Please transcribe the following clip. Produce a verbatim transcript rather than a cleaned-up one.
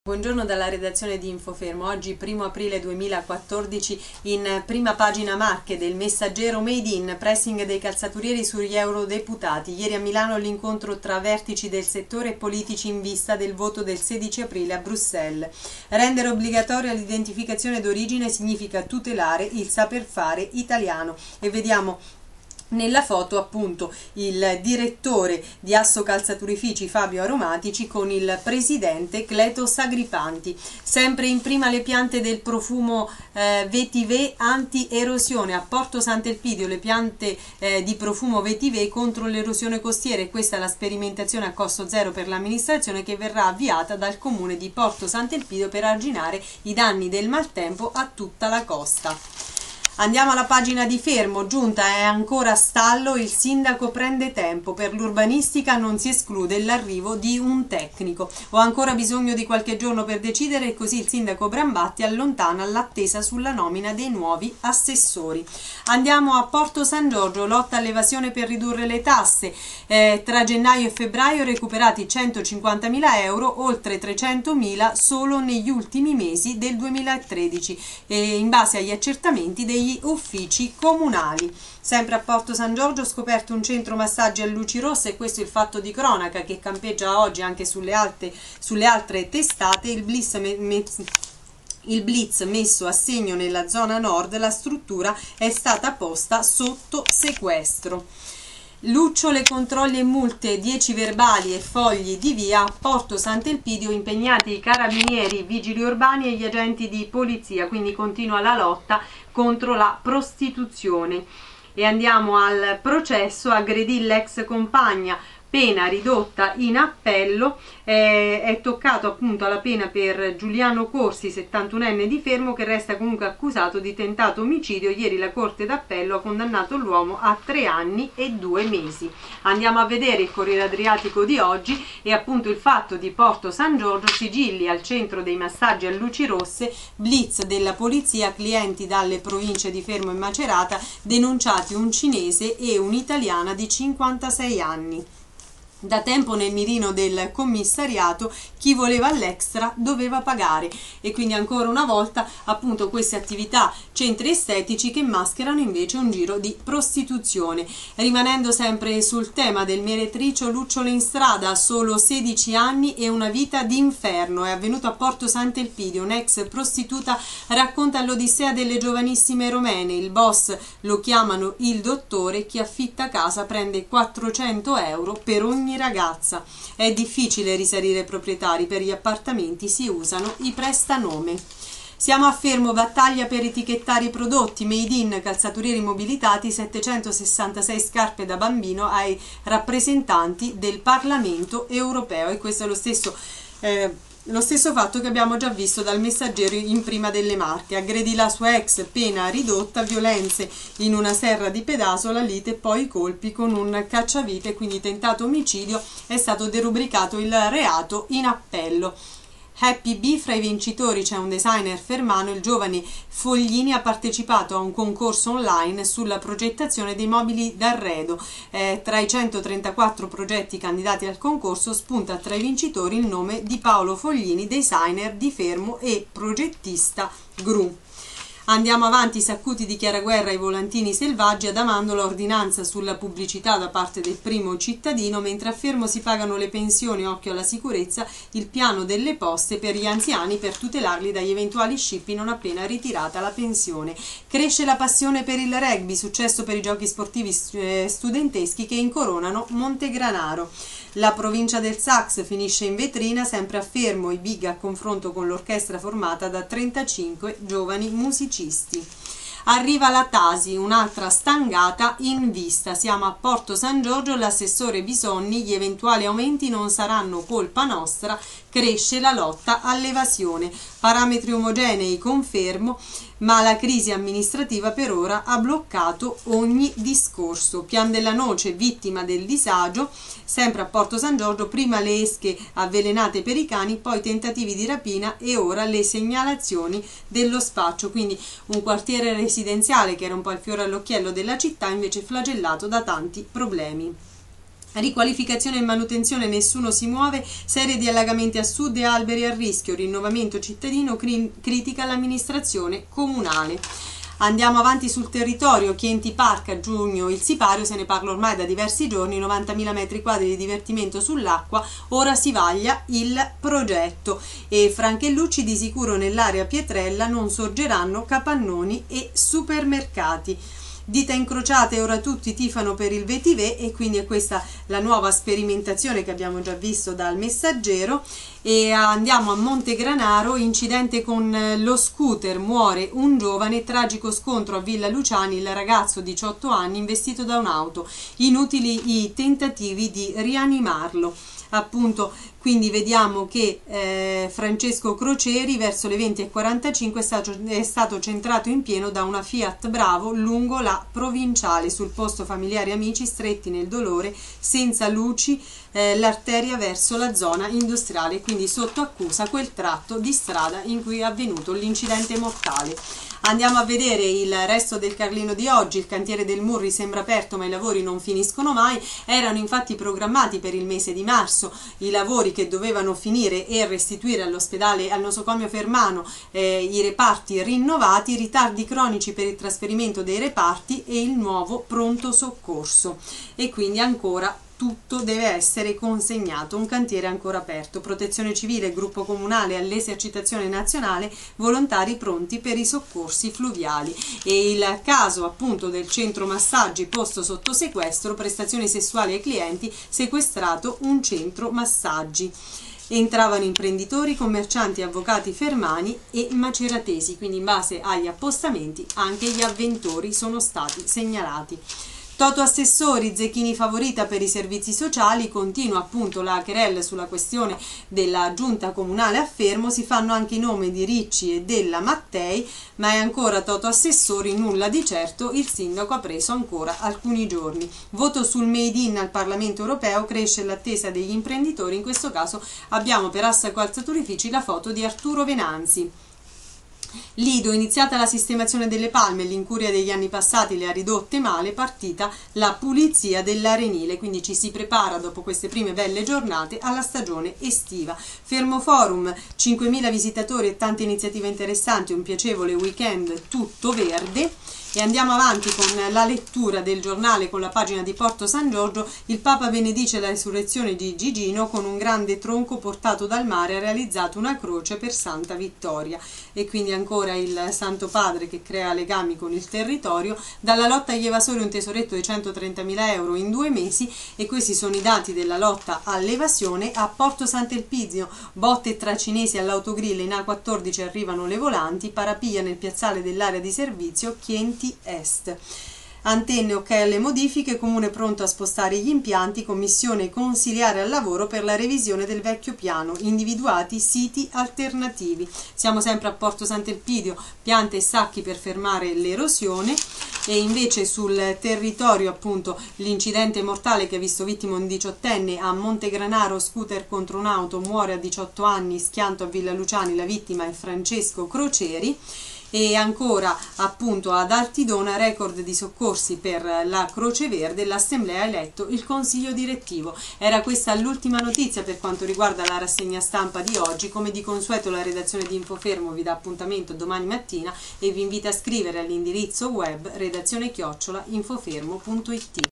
Buongiorno dalla redazione di Infofermo. Oggi primo aprile duemilaquattordici, in prima pagina Marche del Messaggero Made in, pressing dei calzaturieri sugli eurodeputati. Ieri a Milano l'incontro tra vertici del settore e politici in vista del voto del sedici aprile a Bruxelles. Rendere obbligatoria l'identificazione d'origine significa tutelare il saper fare italiano. E vediamo nella foto appunto il direttore di Asso Calzaturifici Fabio Aromatici con il presidente Cleto Sagripanti. Sempre in prima le piante del profumo eh, Vetiver anti-erosione. A Porto Sant'Elpidio le piante eh, di profumo Vetiver contro l'erosione costiera, e questa è la sperimentazione a costo zero per l'amministrazione che verrà avviata dal comune di Porto Sant'Elpidio per arginare i danni del maltempo a tutta la costa. Andiamo alla pagina di Fermo. Giunta è ancora a stallo, il sindaco prende tempo, per l'urbanistica non si esclude l'arrivo di un tecnico. Ho ancora bisogno di qualche giorno per decidere, e così il sindaco Brambatti allontana l'attesa sulla nomina dei nuovi assessori. Andiamo a Porto San Giorgio, lotta all'evasione per ridurre le tasse. Eh, tra gennaio e febbraio recuperati centocinquantamila euro, oltre trecentomila solo negli ultimi mesi del duemilatredici, eh, in base agli accertamenti dei uffici comunali. Sempre a Porto San Giorgio scoperto un centro massaggi a luci rosse, e questo è il fatto di cronaca che campeggia oggi anche sulle, alte, sulle altre testate. Il blitz, me, me, il blitz messo a segno nella zona nord, la struttura è stata posta sotto sequestro. Lucciole, controlli e multe, dieci verbali e fogli di via. A Porto Sant'Elpidio impegnati i carabinieri, i vigili urbani e gli agenti di polizia, quindi continua la lotta contro la prostituzione. E andiamo al processo. Aggredì l'ex compagna, pena ridotta in appello. Eh, è toccato appunto alla pena per Giuliano Corsi, settantunenne di Fermo, che resta comunque accusato di tentato omicidio. Ieri la Corte d'Appello ha condannato l'uomo a tre anni e due mesi. Andiamo a vedere il Corriere Adriatico di oggi, e appunto il fatto di Porto San Giorgio: sigilli al centro dei massaggi a luci rosse, blitz della polizia, clienti dalle province di Fermo e Macerata, denunciati un cinese e un'italiana di cinquantasei anni. Da tempo nel mirino del commissariato, chi voleva l'extra doveva pagare, e quindi ancora una volta appunto queste attività, centri estetici che mascherano invece un giro di prostituzione. Rimanendo sempre sul tema del meretricio, lucciole in strada, solo sedici anni e una vita d'inferno. È avvenuto a Porto Sant'Elpidio. Un'ex prostituta racconta l'odissea delle giovanissime romene. Il boss lo chiamano il dottore, chi affitta casa prende quattrocento euro per ogni ragazza. È difficile risalire proprietari, per gli appartamenti si usano i prestanome. Siamo a Fermo, battaglia per etichettare i prodotti. Made in, calzaturieri mobilitati, settecentosessantasei scarpe da bambino ai rappresentanti del Parlamento europeo, e questo è lo stesso eh, Lo stesso fatto che abbiamo già visto dal Messaggero in prima delle Marche. Aggredì la sua ex, pena ridotta, violenze in una serra di Pedaso, la lite e poi i colpi con un cacciavite, quindi tentato omicidio. È stato derubricato il reato in appello. Happy B, fra i vincitori c'è un designer fermano. Il giovane Foglini ha partecipato a un concorso online sulla progettazione dei mobili d'arredo. Eh, tra i centotrentaquattro progetti candidati al concorso spunta tra i vincitori il nome di Paolo Foglini, designer di Fermo e progettista Gru. Andiamo avanti, Saccuti dichiara guerra ai volantini selvaggi. Ad Amandola ordinanza sulla pubblicità da parte del primo cittadino, mentre a Fermo si pagano le pensioni, occhio alla sicurezza, il piano delle poste per gli anziani per tutelarli dagli eventuali scippi non appena ritirata la pensione. Cresce la passione per il rugby, successo per i giochi sportivi studenteschi che incoronano Montegranaro. La provincia del Sax finisce in vetrina. Sempre a Fermo i big a confronto con l'orchestra formata da trentacinque giovani musicisti. Arriva la Tasi, un'altra stangata in vista. Siamo a Porto San Giorgio, l'assessore Bisonni: gli eventuali aumenti non saranno colpa nostra, cresce la lotta all'evasione. Parametri omogenei confermo, ma la crisi amministrativa per ora ha bloccato ogni discorso. Pian della Noce, vittima del disagio, sempre a Porto San Giorgio, prima le esche avvelenate per i cani, poi tentativi di rapina e ora le segnalazioni dello spaccio. Quindi un quartiere residenziale che era un po' il fiore all'occhiello della città, invece flagellato da tanti problemi. Riqualificazione e manutenzione, nessuno si muove, serie di allagamenti a sud e alberi a rischio, rinnovamento cittadino, cri critica l'amministrazione comunale. Andiamo avanti sul territorio, Chienti Park a giugno il sipario, se ne parla ormai da diversi giorni, novantamila metri quadri di divertimento sull'acqua, ora si vaglia il progetto. E Franchellucci, di sicuro nell'area Pietrella non sorgeranno capannoni e supermercati. Dita incrociate, ora tutti tifano per il Vetiver, e quindi è questa la nuova sperimentazione che abbiamo già visto dal Messaggero. E andiamo a Montegranaro, incidente con lo scooter, muore un giovane, tragico scontro a Villa Luciani, il ragazzo di diciotto anni investito da un'auto, inutili i tentativi di rianimarlo. Appunto, quindi vediamo che eh, Francesco Crocieri verso le venti e quarantacinque è stato, è stato centrato in pieno da una Fiat Bravo lungo la Provinciale, sul posto familiari e amici stretti nel dolore, senza luci, eh, l'arteria verso la zona industriale, quindi sotto accusa quel tratto di strada in cui è avvenuto l'incidente mortale. Andiamo a vedere il resto del Carlino di oggi. Il cantiere del Murri sembra aperto, ma i lavori non finiscono mai. Erano infatti programmati per il mese di marzo i lavori che dovevano finire e restituire all'ospedale, al nosocomio Fermano, eh, i reparti rinnovati, ritardi cronici per il trasferimento dei reparti e il nuovo pronto soccorso, e quindi ancora tutto deve essere consegnato, un cantiere ancora aperto. Protezione civile, gruppo comunale all'esercitazione nazionale, volontari pronti per i soccorsi fluviali. E il caso appunto del centro massaggi posto sotto sequestro, prestazioni sessuali ai clienti, sequestrato un centro massaggi. Entravano imprenditori, commercianti, avvocati fermani e maceratesi, quindi in base agli appostamenti anche gli avventori sono stati segnalati. Toto assessori, Zecchini favorita per i servizi sociali, continua appunto la querella sulla questione della giunta comunale a Fermo, si fanno anche i nomi di Ricci e della Mattei, ma è ancora Toto assessori, nulla di certo, il sindaco ha preso ancora alcuni giorni. Voto sul Made in al Parlamento europeo, cresce l'attesa degli imprenditori, in questo caso abbiamo per Assa Calzaturifici la foto di Arturo Venanzi. Lido, iniziata la sistemazione delle palme, l'incuria degli anni passati le ha ridotte male, partita la pulizia dell'arenile, quindi ci si prepara dopo queste prime belle giornate alla stagione estiva. Fermo Forum, cinquemila visitatori e tante iniziative interessanti, un piacevole weekend tutto verde. E andiamo avanti con la lettura del giornale, con la pagina di Porto San Giorgio. Il Papa benedice la resurrezione di Gigino, con un grande tronco portato dal mare ha realizzato una croce per Santa Vittoria. E quindi ancora il Santo Padre che crea legami con il territorio. Dalla lotta agli evasori un tesoretto di centotrentamila euro in due mesi, e questi sono i dati della lotta all'evasione. A Porto Sant'Elpidio, botte tra cinesi all'autogrill, in A quattordici arrivano le volanti, parapiglia nel piazzale dell'area di servizio Chienti Est. Antenne ok alle modifiche, comune pronto a spostare gli impianti, commissione consiliare al lavoro per la revisione del vecchio piano, individuati siti alternativi. Siamo sempre a Porto Sant'Elpidio, piante e sacchi per fermare l'erosione. E invece sul territorio appunto l'incidente mortale che ha visto vittima un diciottenne a Montegranaro, scooter contro un'auto, muore a diciotto anni, schianto a Villa Luciani, la vittima è Francesco Crocieri. E ancora appunto ad Altidona, record di soccorsi per la Croce Verde, l'Assemblea ha eletto il consiglio direttivo. Era questa l'ultima notizia per quanto riguarda la rassegna stampa di oggi. Come di consueto la redazione di Infofermo vi dà appuntamento domani mattina e vi invita a scrivere all'indirizzo web redazione chiocciola infofermo punto it.